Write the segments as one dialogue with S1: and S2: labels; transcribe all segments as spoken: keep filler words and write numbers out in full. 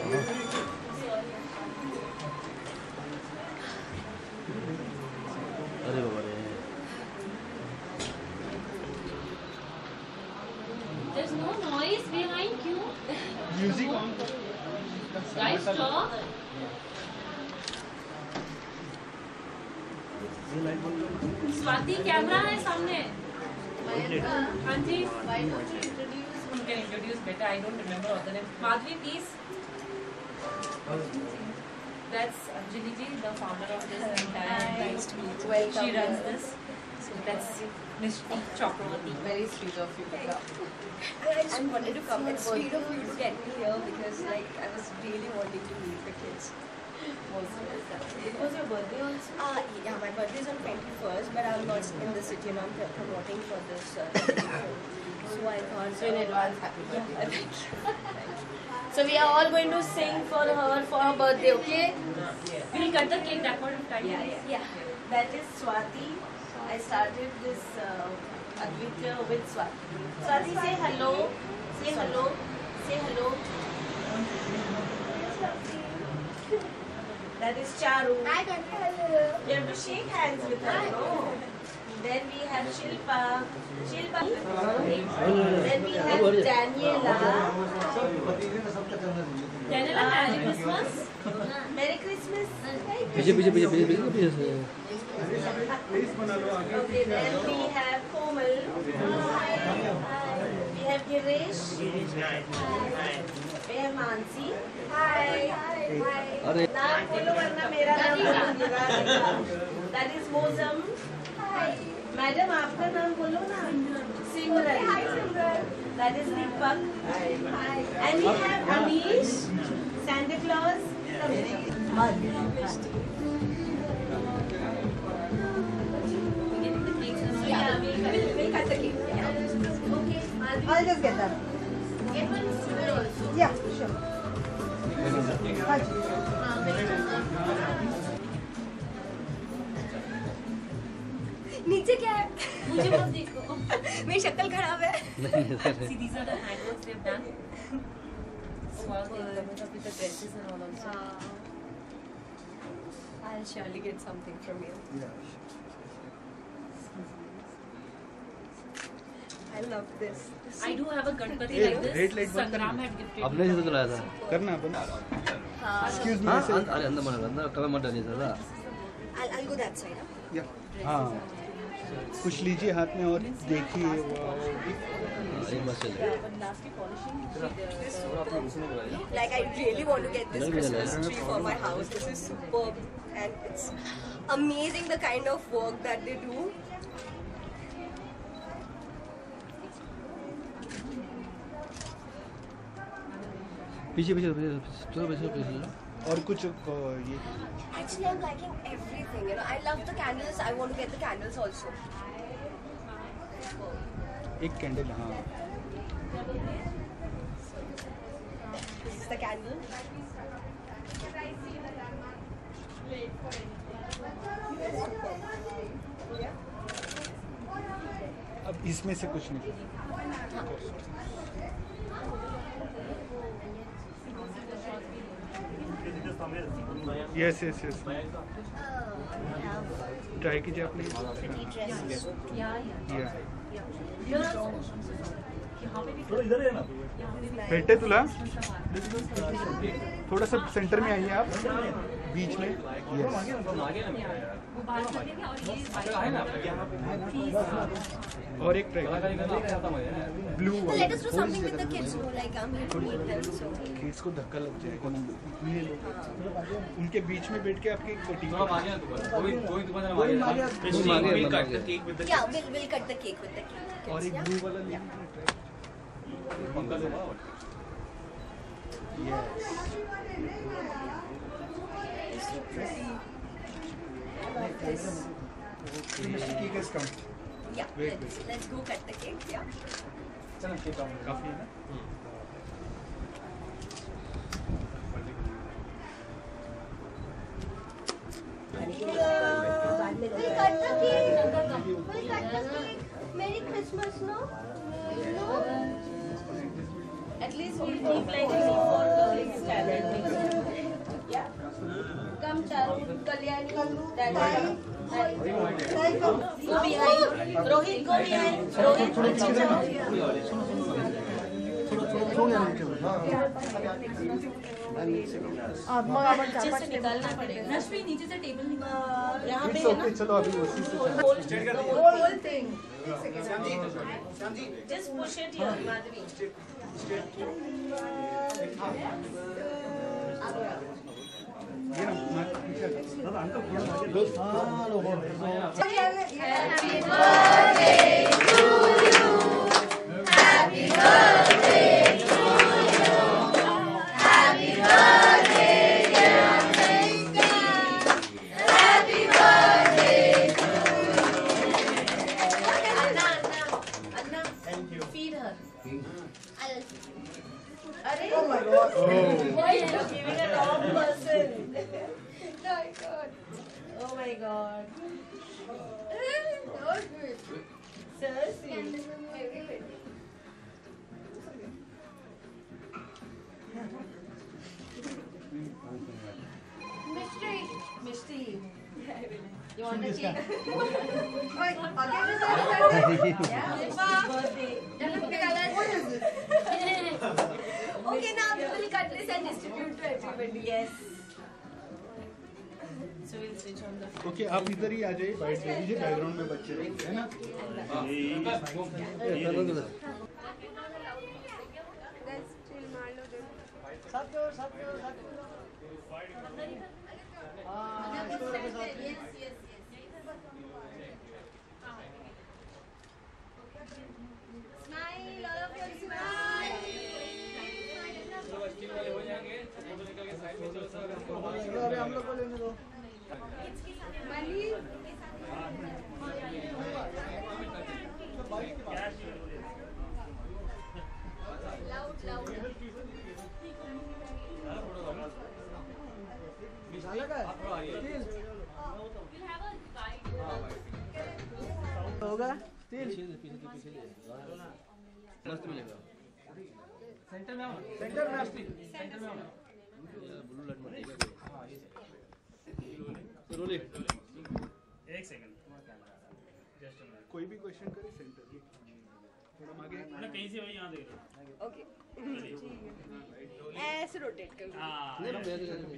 S1: अरे बाबा रे।
S2: There's no noise behind you.
S3: Music on.
S2: Guys, stop. Swati camera है सामने। हाँ जी। You can introduce better. I don't remember all the name. Madhvi, please. That's Anjali ji, the founder of this entire.
S4: Nice to meet you.
S2: Well, she runs this. So that's Miss Chakravarti.
S4: Very sweet of you.
S5: I just wanted to come. It's sweet of you to get me here because, like, I was really wanting to meet the kids.
S4: It was your birthday also?
S5: Uh, yeah, my birthday is on twenty-first, but I'm not in the city and I'm promoting for this. Uh, so I thought.
S4: So in advance, happy
S5: Yeah.
S4: birthday. So we are all going to sing for her for her birthday, okay?
S2: We'll cut the cake that point of time.
S4: Yeah, yeah. Yeah. That is Swati. I started this uh, Advitya with Swati. Swati, say hello. Say hello. Say hello. That is Charu.
S5: Hi, hello.
S4: You have to shake hands with her, no? Then we have Shilpa. Shilpa. Then we have Daniela.
S2: Daniela, Merry Christmas.
S4: Merry Christmas.
S1: पीछे पीछे पीछे पीछे पीछे पीछे से।
S4: Okay, then we have Komal. We have Girish. We have Mansi. Hi.
S1: अरे
S4: नाम बोलो वरना मेरा नाम बोलूँगा। That is Mozam. मैडम आपका नाम बोलो ना। सिमरन. That is Deepak. And we have Amish, Santa Claus. Yeah, we'll, we'll, we'll cut the cake. Okay.
S6: I'll just get that.
S4: Get one sugar also.
S6: Yeah, sure.
S5: नीचे क्या है?
S2: मुझे बस देखो।
S5: मेरी शक्ल खराब है।
S2: See, these are the handworks they've done. So wow, they've come up with the dresses and all also.
S5: I'll surely get something from you. I love this. this
S2: I do have a Ganpati
S3: Hey,
S2: like
S3: red light
S2: this.
S3: बंद करना।
S2: Sangram had gifted
S1: अपने
S2: me.
S1: से तो लाया था।
S3: करना अपन। Excuse me.
S1: हाँ
S3: ऐसे-
S1: अरे अंदर मत अंदर कभी मत डालिए दादा।
S5: I'll, I'll go that side. Huh?
S3: Yeah. हाँ। कुछ लीजिए हाथ में और देखिए।
S1: एक बार चले।
S5: Like I really want to get this Christmas tree for my house. This is superb and it's amazing the kind of work that they do.
S1: पीछे पीछे पीछे चलो पीछे पीछे।
S3: और कुछ अ, ये
S5: Actually, I'm liking everything. You know, I love the candles. I want to get the candles also.
S3: एक कैंडल हाँ।
S5: This is the candle.
S3: अब इसमें से कुछ नहीं। Yes yes yes. ट्राई कीजिए आपने। भेटे तुला थोड़ा सा सेंटर में आइए आप बीच में। और एक try blue
S5: Let us do something with the kids. You know, like I'm here to meet them. So.
S3: इसको धक्का लग जाएगा। ये लो। उनके बीच में बैठ के आपकी cutting
S5: Yeah, we'll we'll cut the cake with the kids.
S3: और एक
S5: Yeah?
S3: ब्लू वाला ले
S5: It's so pretty. I love this.
S3: Cake is come.
S5: Yeah,
S3: Wait,
S5: let's, let's go cut the cake. Yeah.
S3: काफी है ना।
S5: We'll cut the cake. We'll cut the cake. Merry Christmas, no? No.
S4: At least we'll keep like three, four girls standing. Go behind. Rohit, go behind. Rohit, पीछे जाओ. नीचे से निकालना पड़ेगा.
S2: रश्मि नीचे से टेबल निकाल.
S4: यहाँ पे है ना.
S3: चलो अभी उसी से
S4: Whole thing. Just push it here, Madhuri.
S3: ये ना पीछे दादा अंकल थोड़ा
S4: Feed her.
S3: Oh my God.
S4: Why are you giving a wrong person? Oh my God. Seriously. Mishti. You want a cake? Yeah. Birthday.
S5: Okay, now we will cut this and distribute to everybody.
S4: Yes. So we'll switch on the.
S3: Okay आप इधर ही आ जाइए बैठ जाइए background में बच्चे है ना
S5: Smile, all of you smile.
S3: अरे हम लोग को लेने दो होगा
S1: मस्त मिलेगा
S3: सेंटर में आओ सेंटर में
S1: सेंटर में आओ ब्लू लाइट मत रोले
S6: एक सेकंड जस्ट
S3: कोई भी क्वेश्चन करे सेंटर थोड़ा आगे
S6: मैं कहीं से वही यहाँ देख रहा
S5: Okay. ऐसे रोटेट कर.
S6: हूँ हाँ
S1: नहीं रुक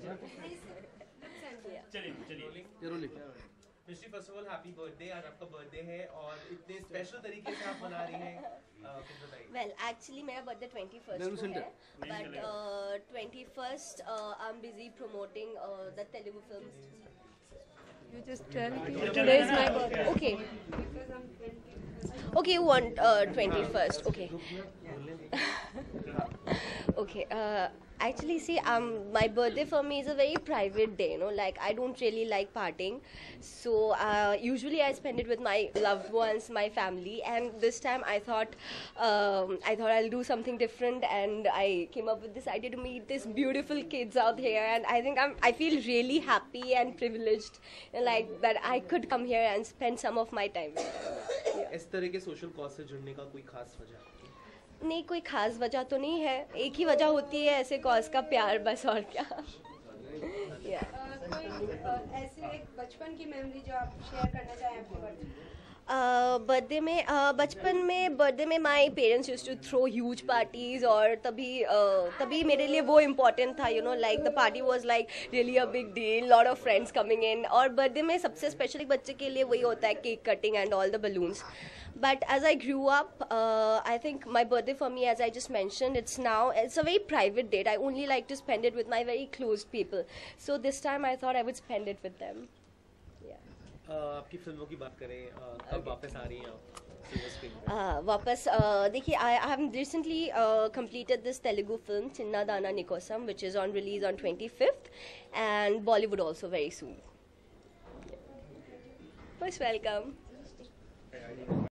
S6: चलिए चलिए
S1: ये रोले
S7: मिश्री first of all happy birthday आज आपका बर्थडे है और इतने स्पेशल तरीके से आप मना रही हैं कुछ बताइए
S5: Well, actually, मेरा birthday twenty-first
S1: Nehru
S5: को
S1: Center.
S5: है, but uh, twenty-first uh, I'm busy promoting uh, the Telugu films. You just tell today is my birthday. Okay. Okay, you want uh, twenty-first. Okay. Okay. Uh, actually, see, um, my birthday for me is a very private day. You know, like I don't really like partying, so uh, usually I spend it with my loved ones, my family. And this time, I thought, um, I thought I'll do something different, and I came up with this idea to meet these beautiful kids out here. And I think I'm, I feel really happy and privileged, like that I could come here and spend some of my time.
S7: इस तरह के social cause से जुड़ने का कोई खास वजह
S5: नहीं, कोई खास वजह तो नहीं है. एक ही वजह होती है ऐसे कॉज का, प्यार, बस और क्या. Yeah.
S8: कोई ऐसी एक बचपन की मेमोरी जो आप शेयर करना चाहें आपके बर्थडे
S5: बर्थडे में uh, बचपन में बर्थडे में my parents use to throw huge parties और तभी uh, तभी मेरे लिए वो इम्पोर्टेंट था, you know, like the party was like really a big deal, lot of friends coming in. और बर्थडे में सबसे स्पेशल एक बच्चे के लिए वही होता है, cake cutting and all the balloons. But as I grew up, uh, I think my birthday for me, as I just mentioned, it's now, it's a very private date. I only like to spend it with my very close people. So this time I thought I would spend it with them. Yeah.
S7: आपकी फिल्मों की बात करें कब वापस आ रही हैं आप सिल्वर स्क्रीन पे?
S5: Uh, वापस uh, देखिए, I, I have recently uh, completed this Telugu film, Chinna Dana Nikosam, which is on release on twenty-fifth, and Bollywood also very soon. Most welcome.